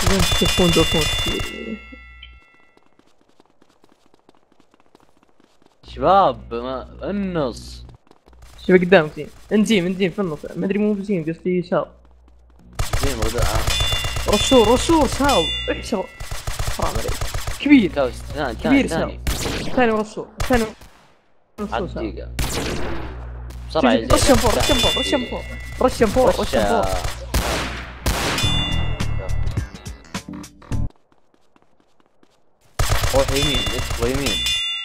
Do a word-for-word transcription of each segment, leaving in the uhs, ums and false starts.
تكون دوكون كثير. شباب ما النص. شوف قدامك زين، انزيم انزيم في النص، ما ادري مو بزيم قصدي يسار. زين موضوع عام. رشور رشور ساو احشر حرام عليك. كبير كاوس ثاني كبير ثاني ساو. ثاني رشور ثاني رشور ساو. دقيقة بسرعة يا زين. رشم فور رشم فور رشم فور رشم فور رشم فور. روح يمين ادخل يمين.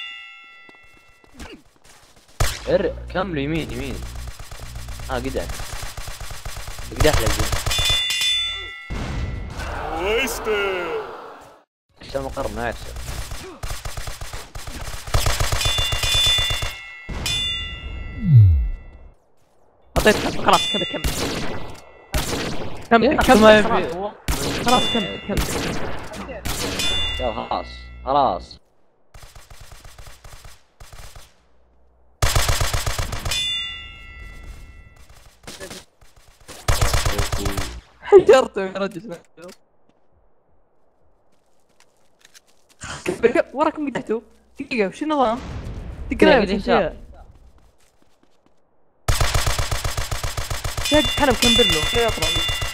ار كمل يمين يمين. ها قدح قدح له زين. عشان مقر ناكسر. اعطيتك خلاص كذا كمل كمل كمل خلاص كمل كمل. يلا خلاص خلاص. حجرته يا رجل. وراكم قدحتوا دقيقة وش النظام؟ تقرأ الاشياء شاد حلب كمبر له لا يطلع.